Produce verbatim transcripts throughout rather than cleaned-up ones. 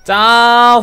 자,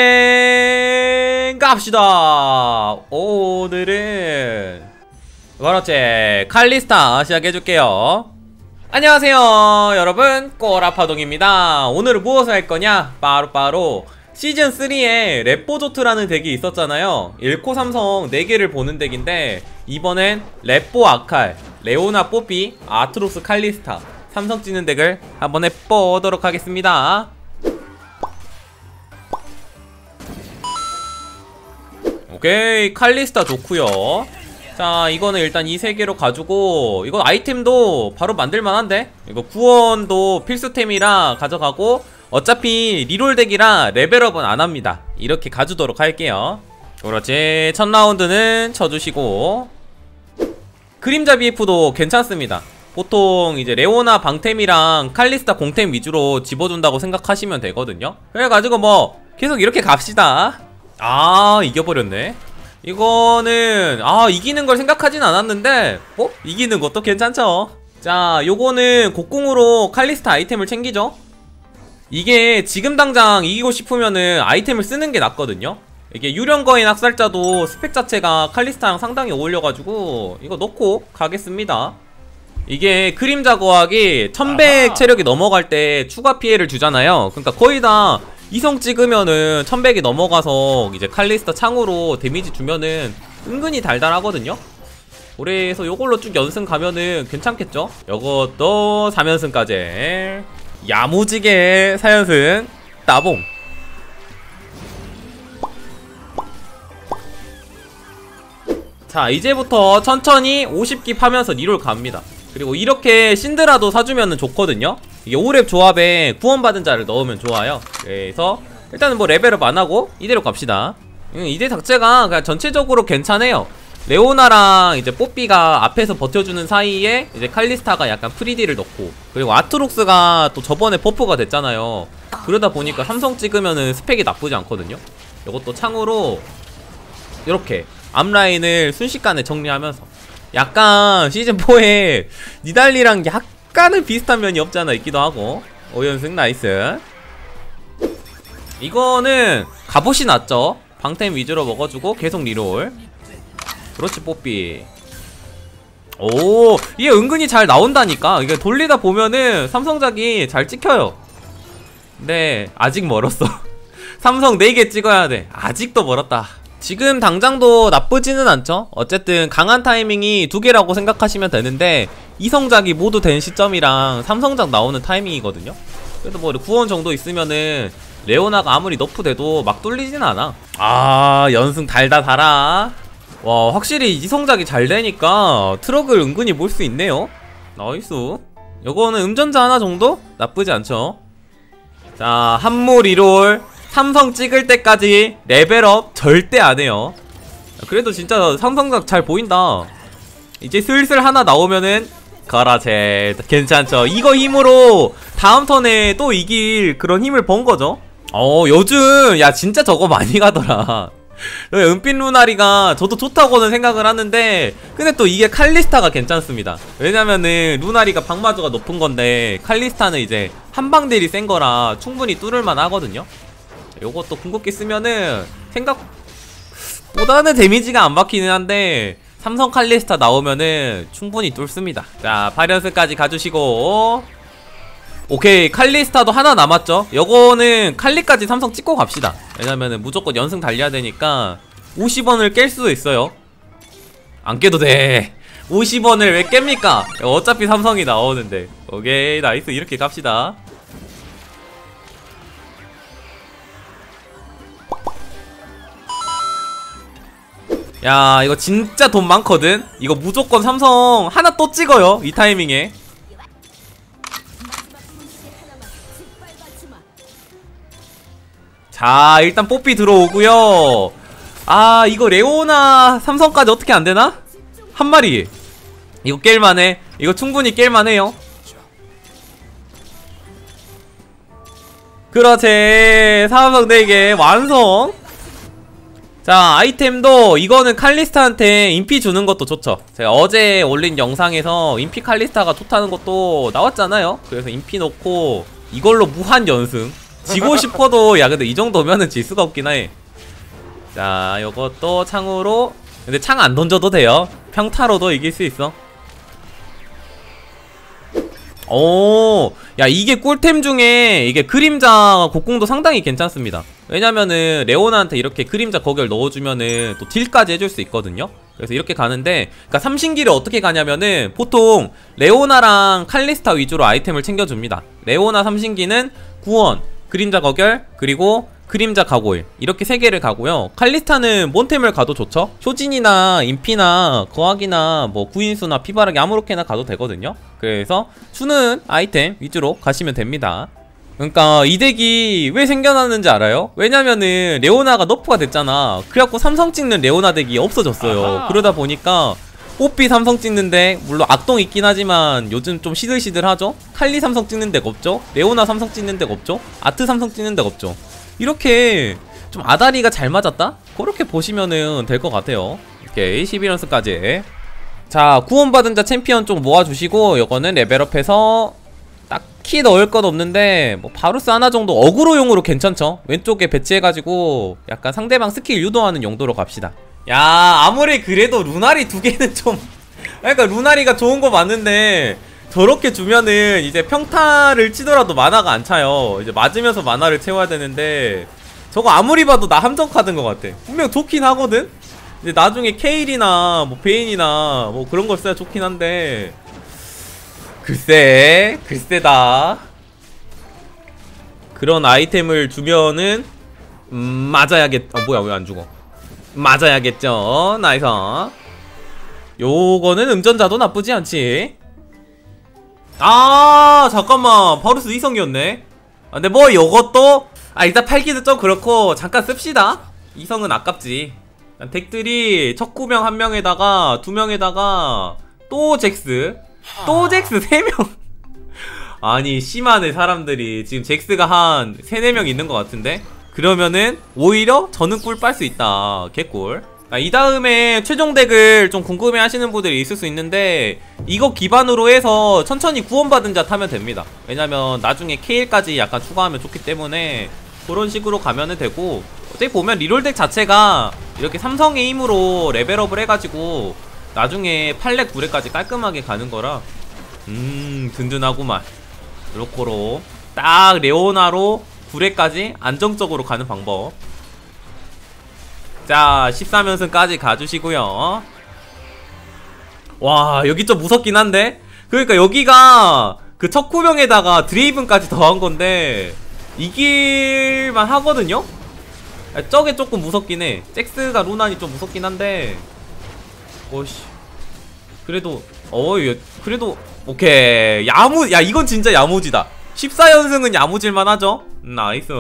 화이팅! 갑시다! 오늘은 그렇지, 칼리스타 시작해줄게요. 안녕하세요 여러분, 꼬라파동입니다. 오늘은 무엇을 할거냐? 바로바로 시즌삼에 랩보조트라는 덱이 있었잖아요. 일 코 삼성 네 개를 보는 덱인데, 이번엔 랩보 아칼, 레오나 뽀삐, 아트록스 칼리스타 삼성 찍는 덱을 한번 해보도록 하겠습니다. 오케이, 칼리스타 좋구요. 자, 이거는 일단 이 세 개로 가지고, 이거 아이템도 바로 만들만한데? 이거 구원도 필수템이라 가져가고, 어차피 리롤 덱이라 레벨업은 안합니다. 이렇게 가주도록 할게요. 그렇지, 첫 라운드는 쳐주시고, 그림자 비에프도 괜찮습니다. 보통 이제 레오나 방템이랑 칼리스타 공템 위주로 집어준다고 생각하시면 되거든요. 그래가지고 뭐 계속 이렇게 갑시다. 아, 이겨버렸네. 이거는 아 이기는 걸 생각하진 않았는데 어? 이기는 것도 괜찮죠. 자, 요거는 곡궁으로 칼리스타 아이템을 챙기죠. 이게 지금 당장 이기고 싶으면은 아이템을 쓰는 게 낫거든요. 이게 유령거인 학살자도 스펙 자체가 칼리스타랑 상당히 어울려가지고 이거 넣고 가겠습니다. 이게 그림자 거학이 천백 체력이 넘어갈 때 추가 피해를 주잖아요. 그러니까 거의 다 이성 찍으면은 천백이 넘어가서 이제 칼리스타 창으로 데미지 주면은 은근히 달달하거든요. 그래서 요걸로 쭉 연승 가면은 괜찮겠죠? 요것도 삼 연승까지 야무지게 사 연승 따봉. 자, 이제부터 천천히 오십 기 파면서 리롤 갑니다. 그리고 이렇게 신드라도 사주면은 좋거든요. 이게 오 렙 조합에 구원받은 자를 넣으면 좋아요. 그래서 일단은 뭐 레벨업 안하고 이대로 갑시다. 이대 자체가 그냥 전체적으로 괜찮아요. 레오나랑 이제 뽀삐가 앞에서 버텨주는 사이에 이제 칼리스타가 약간 프리디를 넣고, 그리고 아트록스가 또 저번에 버프가 됐잖아요. 그러다 보니까 삼성 찍으면은 스펙이 나쁘지 않거든요. 이것도 창으로 이렇게 앞라인을 순식간에 정리하면서, 약간 시즌사에 니달리랑 약간은 비슷한 면이 없잖아 있기도 하고. 오 연승 나이스. 이거는 갑옷이 낫죠. 방템 위주로 먹어주고 계속 리롤. 그렇지, 뽀삐. 오, 이게 은근히 잘 나온다니까. 이게 돌리다 보면은 삼성작이 잘 찍혀요. 근데 아직 멀었어. 삼성 네 개 찍어야 돼. 아직도 멀었다. 지금 당장도 나쁘지는 않죠. 어쨌든 강한 타이밍이 두 개라고 생각하시면 되는데, 이성작이 모두 된 시점이랑 삼성작 나오는 타이밍이거든요. 그래도 뭐 구원 정도 있으면은 레오나가 아무리 너프 돼도 막 뚫리진 않아. 아, 연승 달다 달아. 와, 확실히 이성작이 잘 되니까 트럭을 은근히 몰 수 있네요. 나이스. 요거는 음전자 하나 정도? 나쁘지 않죠. 자, 한모 리롤 삼성 찍을 때까지 레벨업 절대 안해요. 그래도 진짜 삼성작 잘 보인다. 이제 슬슬 하나 나오면은 가라제 괜찮죠. 이거 힘으로 다음 턴에 또 이길 그런 힘을 번 거죠. 어, 요즘 야 진짜 저거 많이 가더라. 은빛 루나리가 저도 좋다고는 생각을 하는데, 근데 또 이게 칼리스타가 괜찮습니다. 왜냐면은 루나리가 방마주가 높은 건데 칼리스타는 이제 한방딜이 센 거라 충분히 뚫을만 하거든요. 요것도 궁극기 쓰면은 생각보다는 데미지가 안 박히는 한데, 삼성 칼리스타 나오면은 충분히 뚫습니다. 자, 팔 연승까지 가주시고, 오케이, 칼리스타도 하나 남았죠. 요거는 칼리까지 삼성 찍고 갑시다. 왜냐면은 무조건 연승 달려야 되니까 오십 원을 깰 수도 있어요. 안 깨도 돼. 오십 원을 왜 깹니까? 어차피 삼성이 나오는데. 오케이, 나이스. 이렇게 갑시다. 야, 이거 진짜 돈 많거든? 이거 무조건 삼성 하나 또 찍어요, 이 타이밍에. 자, 일단 뽀삐 들어오고요. 아, 이거 레오나 삼성까지 어떻게 안되나? 한 마리. 이거 깰만해. 이거 충분히 깰만해요. 그렇지, 삼성 네 개 완성. 자, 아이템도 이거는 칼리스타한테 인피 주는 것도 좋죠. 제가 어제 올린 영상에서 인피 칼리스타가 좋다는 것도 나왔잖아요. 그래서 인피 넣고 이걸로 무한 연승 지고 싶어도 야 근데 이 정도면은 질 수가 없긴 해. 자 요것도 창으로. 근데 창 안 던져도 돼요. 평타로도 이길 수 있어. 오, 야 이게 꿀템 중에 이게 그림자 곡궁도 상당히 괜찮습니다. 왜냐면은 레오나한테 이렇게 그림자 거결 넣어주면은 또 딜까지 해줄 수 있거든요. 그래서 이렇게 가는데, 그니까 삼신기를 어떻게 가냐면은 보통 레오나랑 칼리스타 위주로 아이템을 챙겨줍니다. 레오나 삼신기는 구원, 그림자 거결, 그리고 그림자 가고일, 이렇게 세 개를 가고요. 칼리스타는 몬템을 가도 좋죠. 효진이나 인피나 거학이나 뭐 구인수나 피바라기 아무렇게나 가도 되거든요. 그래서 주는 아이템 위주로 가시면 됩니다. 그러니까 이 덱이 왜 생겨났는지 알아요? 왜냐면은 레오나가 너프가 됐잖아. 그래갖고 삼성 찍는 레오나 덱이 없어졌어요. 아하. 그러다 보니까 뽀삐 삼성 찍는 덱, 물론 악동 있긴 하지만 요즘 좀 시들시들하죠? 칼리 삼성 찍는 덱 없죠? 레오나 삼성 찍는 덱 없죠? 아트 삼성 찍는 덱 없죠? 이렇게 좀 아다리가 잘 맞았다? 그렇게 보시면은 될 것 같아요. 오케이, 십일 연승까지. 자, 구원받은 자 챔피언 좀 모아주시고, 요거는 레벨업해서 딱히 넣을 건 없는데 뭐 바루스 하나 정도 어그로용으로 괜찮죠? 왼쪽에 배치해가지고 약간 상대방 스킬 유도하는 용도로 갑시다. 야, 아무리 그래도 루나리 두 개는 좀 그러니까 루나리가 좋은 거 맞는데 저렇게 주면은 이제 평타를 치더라도 만화가 안 차요. 이제 맞으면서 만화를 채워야 되는데 저거 아무리 봐도 나 함정 카드인 것 같아. 분명 좋긴 하거든? 이제 나중에 케일이나 뭐 베인이나 뭐 그런 걸 써야 좋긴 한데 글쎄, 글쎄다. 그런 아이템을 주면은 음, 맞아야겠... 아 뭐야 왜 안 죽어. 맞아야겠죠. 나이스. 요거는 음전자도 나쁘지 않지. 아 잠깐만, 바루스 이성이었네. 아, 근데 뭐 요것도 아 일단 팔기도 좀 그렇고 잠깐 씁시다. 이성은 아깝지. 덱들이 첫 구명 한 명에다가 두 명에다가 또 잭스, 또 잭스 세 명. 아니 심하네 사람들이. 지금 잭스가 한 세네 명 있는 것 같은데. 그러면은 오히려 저는 꿀 빨 수 있다. 개꿀. 아, 이 다음에 최종 덱을 좀 궁금해 하시는 분들이 있을 수 있는데 이거 기반으로 해서 천천히 구원받은 자 타면 됩니다. 왜냐면 나중에 케일까지 약간 추가하면 좋기 때문에 그런 식으로 가면은 되고, 어차피 보면 리롤 덱 자체가 이렇게 삼성의 힘으로 레벨업을 해가지고 나중에 팔 렙 구 렙까지 깔끔하게 가는 거라 음 든든하구만. 로코로 딱 레오나로 구 렙까지 안정적으로 가는 방법. 자, 십삼 연승까지 가주시고요. 와, 여기 좀 무섭긴 한데? 그러니까 여기가 그 첫 구명에다가 드레이븐까지 더한 건데 이길만 하거든요? 아, 저게 조금 무섭긴 해. 잭스가 루난이 좀 무섭긴 한데 오씨, 그래도 어이 그래도 오케이. 야무, 야 이건 진짜 야무지다. 십사 연승은 야무질만 하죠. 나이스.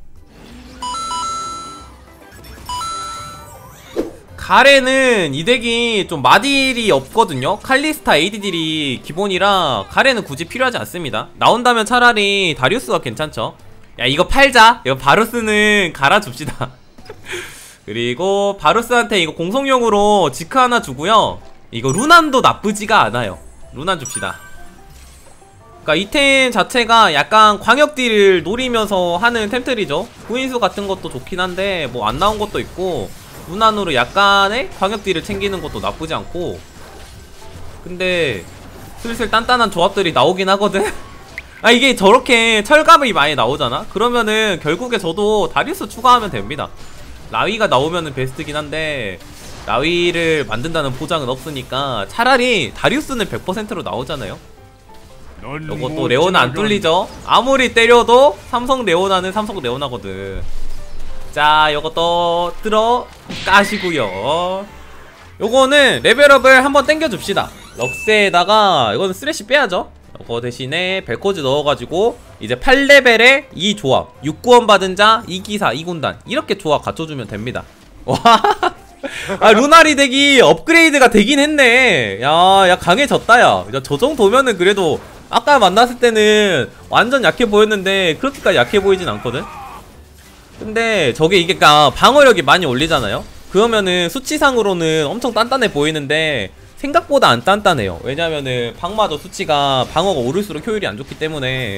가렌은 이 덱이 좀 마딜이 없거든요. 칼리스타 에이디딜이 기본이라 가렌은 굳이 필요하지 않습니다. 나온다면 차라리 다리우스가 괜찮죠. 야 이거 팔자. 이거 바루스는 갈아줍시다. 그리고 바루스한테 이거 공성용으로 지크 하나 주고요. 이거 루난도 나쁘지가 않아요. 루난 줍시다. 그니까 이 템 자체가 약간 광역딜을 노리면서 하는 템틀이죠. 구인수 같은 것도 좋긴 한데 뭐 안 나온 것도 있고, 루난으로 약간의 광역딜을 챙기는 것도 나쁘지 않고. 근데 슬슬 단단한 조합들이 나오긴 하거든. 아 이게 저렇게 철갑이 많이 나오잖아. 그러면은 결국에 저도 다리우스 추가하면 됩니다. 라위가 나오면은 베스트긴 한데 라위를 만든다는 보장은 없으니까 차라리 다리우스는 백 퍼센트로 나오잖아요. 요것도 레오나 안 뚫리죠? 아무리 때려도 삼성 레오나는 삼성 레오나거든. 자, 요것도 들어 까시고요. 요거는 레벨업을 한번 땡겨줍시다. 럭스에다가 이거는 쓰레쉬 빼야죠. 요거 대신에 벨코즈 넣어가지고 이제 팔 레벨에 이 조합, 육 구원 받은 자, 이 기사, 이 군단 이렇게 조합 갖춰주면 됩니다. 와, 아 루나리 덱이 업그레이드가 되긴 했네. 야, 야 강해졌다. 야, 저 정도면은 그래도 아까 만났을 때는 완전 약해 보였는데 그렇게까지 약해 보이진 않거든. 근데 저게 이게 방어력이 많이 올리잖아요. 그러면은 수치상으로는 엄청 단단해 보이는데 생각보다 안 단단해요. 왜냐면은 방마저 수치가 방어가 오를수록 효율이 안 좋기 때문에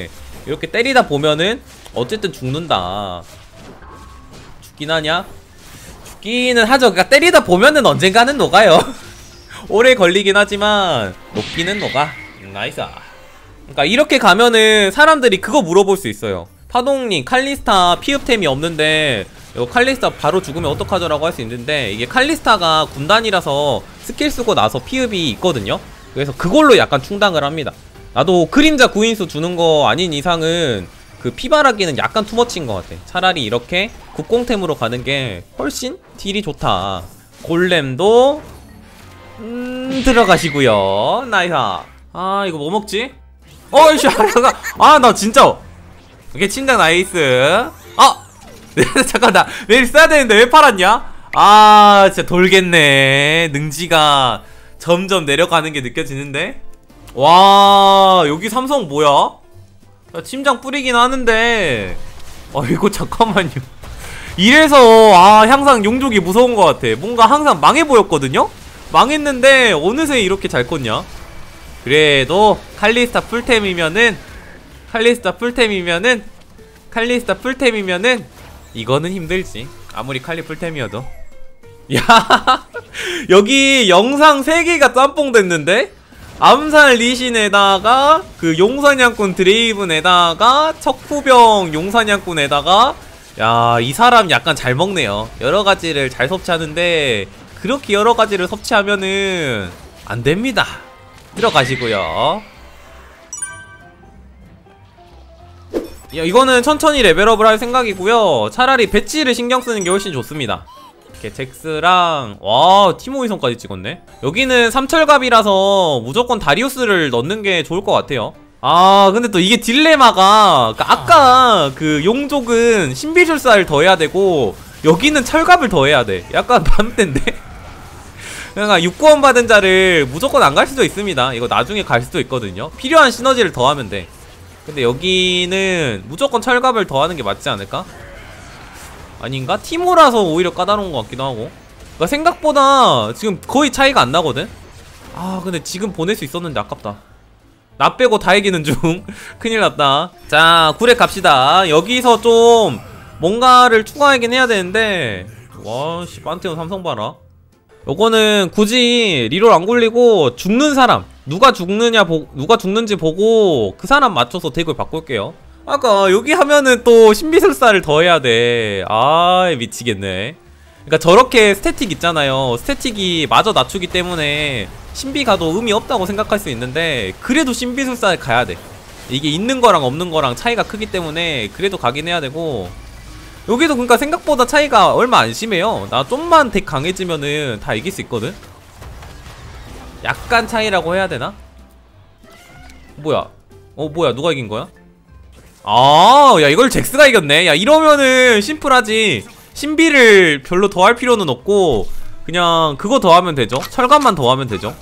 이렇게 때리다 보면은 어쨌든 죽는다. 죽긴 하냐? 죽기는 하죠. 그러니까 때리다 보면은 언젠가는 녹아요. 오래 걸리긴 하지만 녹기는 녹아. 음, 나이스. 그러니까 이렇게 가면은 사람들이 그거 물어볼 수 있어요. 파동님 칼리스타 피읍템이 없는데 이거 칼리스타 바로 죽으면 어떡하죠? 라고 할 수 있는데, 이게 칼리스타가 군단이라서 스킬 쓰고 나서 피읍이 있거든요. 그래서 그걸로 약간 충당을 합니다. 나도 그림자 구인수 주는 거 아닌 이상은 그 피바라기는 약간 투머치인 것 같아. 차라리 이렇게 국공템으로 가는 게 훨씬 딜이 좋다. 골렘도 음 들어가시고요. 나이스. 아 이거 뭐 먹지? 어이씨 아 나 진짜 이게 침장 나이스. 아 잠깐 나 내일 써야 되는데 왜 팔았냐? 아 진짜 돌겠네. 능지가 점점 내려가는 게 느껴지는데. 와 여기 삼성 뭐야? 침장 뿌리긴 하는데 아 이거 잠깐만요. 이래서 아 항상 용족이 무서운 것 같아. 뭔가 항상 망해 보였거든요? 망했는데 어느새 이렇게 잘 컸냐? 그래도 칼리스타 풀템이면은 칼리스타 풀템이면은 칼리스타 풀템이면은 이거는 힘들지. 아무리 칼리 풀템이어도. 야 여기 영상 세 개가 짬뽕 됐는데? 암살 리신에다가 그 용사냥꾼 드레이븐에다가 척후병 용사냥꾼에다가 야 이 사람 약간 잘 먹네요. 여러가지를 잘 섭취하는데 그렇게 여러가지를 섭취하면은 안됩니다. 들어가시고요. 야 이거는 천천히 레벨업을 할 생각이고요. 차라리 배치를 신경쓰는 게 훨씬 좋습니다. 이렇게 잭스랑 와 티모이성까지 찍었네. 여기는 삼철갑이라서 무조건 다리우스를 넣는 게 좋을 것 같아요. 아 근데 또 이게 딜레마가 그러니까 아까 그 용족은 신비술사를 더해야 되고 여기는 철갑을 더해야 돼. 약간 반대인데? 그러니까 육구원 받은 자를 무조건 안 갈 수도 있습니다. 이거 나중에 갈 수도 있거든요. 필요한 시너지를 더하면 돼. 근데 여기는 무조건 철갑을 더하는 게 맞지 않을까? 아닌가? 티모라서 오히려 까다로운 것 같기도 하고. 그러니까 생각보다 지금 거의 차이가 안 나거든? 아 근데 지금 보낼 수 있었는데 아깝다. 나 빼고 다 이기는 중. 큰일 났다. 자 구렉 갑시다. 여기서 좀 뭔가를 추가하긴 해야 되는데 와씨 판테온 삼성 봐라. 요거는 굳이 리롤 안 굴리고 죽는 사람 누가 죽느냐 보, 누가 죽는지 보고 그 사람 맞춰서 덱을 바꿀게요. 아까 여기 하면은 또 신비술사를 더해야 돼. 아 미치겠네. 그러니까 저렇게 스태틱 있잖아요. 스태틱이 마저 낮추기 때문에 신비 가도 의미 없다고 생각할 수 있는데 그래도 신비술사를 가야 돼. 이게 있는 거랑 없는 거랑 차이가 크기 때문에 그래도 가긴 해야 되고. 여기도 그러니까 생각보다 차이가 얼마 안 심해요. 나 좀만 덱 강해지면은 다 이길 수 있거든. 약간 차이라고 해야 되나? 뭐야? 어 뭐야 누가 이긴 거야? 아, 야 이걸 잭스가 이겼네. 야 이러면은 심플하지. 신비를 별로 더할 필요는 없고 그냥 그거 더하면 되죠. 철갑만 더하면 되죠.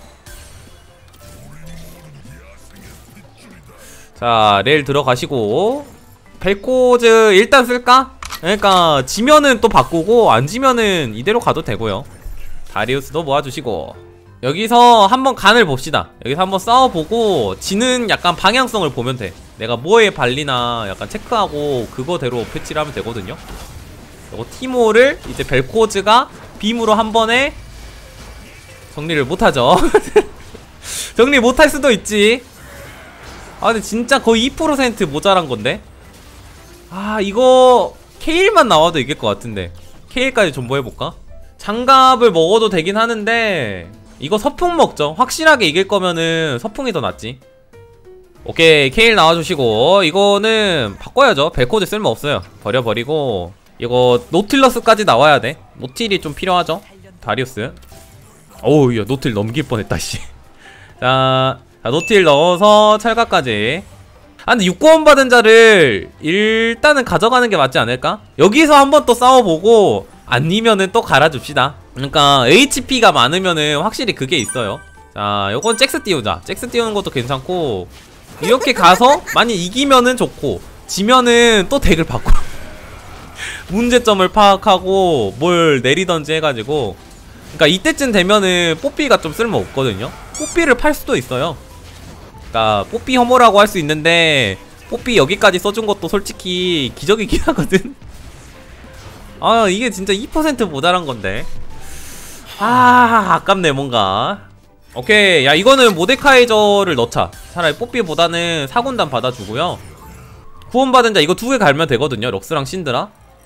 자 레일 들어가시고 벨코즈 일단 쓸까? 그러니까 지면은 또 바꾸고 안 지면은 이대로 가도 되고요. 다리우스도 모아주시고 여기서 한번 간을 봅시다. 여기서 한번 싸워보고 지는 약간 방향성을 보면 돼. 내가 뭐에 발리나 약간 체크하고 그거대로 패치를 하면 되거든요. 이거 티모를 이제 벨코즈가 빔으로 한 번에 정리를 못하죠. 정리 못할 수도 있지. 아 근데 진짜 거의 이 퍼센트 모자란 건데. 아 이거 케일만 나와도 이길 것 같은데 케일까지 존버해볼까? 장갑을 먹어도 되긴 하는데 이거 서풍 먹죠. 확실하게 이길 거면은 서풍이 더 낫지. 오케이 케일 나와주시고 이거는 바꿔야죠. 벨코즈 쓸모없어요. 버려버리고 이거 노틸러스까지 나와야 돼. 노틸이 좀 필요하죠. 다리우스. 어우 야 노틸 넘길 뻔했다 씨. 자, 자 노틸 넣어서 철갑까지. 아 근데 육구원 받은 자를 일단은 가져가는 게 맞지 않을까? 여기서 한번 또 싸워보고 아니면은 또 갈아줍시다. 그러니까 에이치피가 많으면은 확실히 그게 있어요. 자 요건 잭스 띄우자. 잭스 띄우는 것도 괜찮고 이렇게 가서 만약 이기면은 좋고 지면은 또 덱을 바꿔. 문제점을 파악하고 뭘 내리던지 해가지고. 그러니까 이때쯤 되면은 뽀삐가 좀 쓸모없거든요. 뽀삐를 팔 수도 있어요. 그러니까 뽀삐 혐오라고 할 수 있는데 뽀삐 여기까지 써준 것도 솔직히 기적이긴 하거든. 아 이게 진짜 이 퍼센트 모자란 건데. 아 아깝네 뭔가. 오케이 야 이거는 모데카이저를 넣자. 차라리 뽀삐보다는 사군단 받아주고요. 구원받은 자 이거 두 개 갈면 되거든요. 럭스랑 신드라.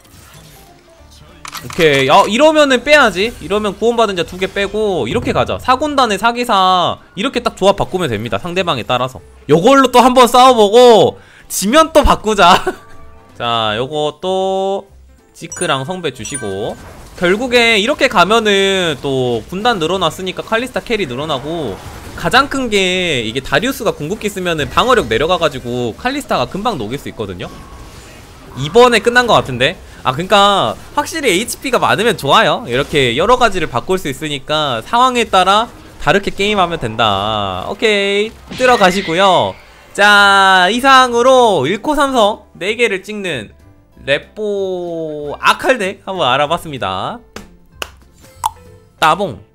오케이 야 이러면은 빼야지. 이러면 구원받은 자 두 개 빼고 이렇게 가자. 사군단의 사기사 이렇게 딱 조합 바꾸면 됩니다. 상대방에 따라서. 요걸로 또 한번 싸워보고 지면 또 바꾸자. 자 요거 또 지크랑 성배 주시고 결국에 이렇게 가면은 또 군단 늘어났으니까 칼리스타 캐리 늘어나고 가장 큰 게 이게 다리우스가 궁극기 쓰면은 방어력 내려가가지고 칼리스타가 금방 녹일 수 있거든요. 이번에 끝난 것 같은데. 아 그니까 확실히 에이치피가 많으면 좋아요. 이렇게 여러가지를 바꿀 수 있으니까 상황에 따라 다르게 게임하면 된다. 오케이 들어가시고요. 자 이상으로 일 코 삼성 네 개를 찍는 랩보 아칼덱 한번 알아봤습니다. 따봉.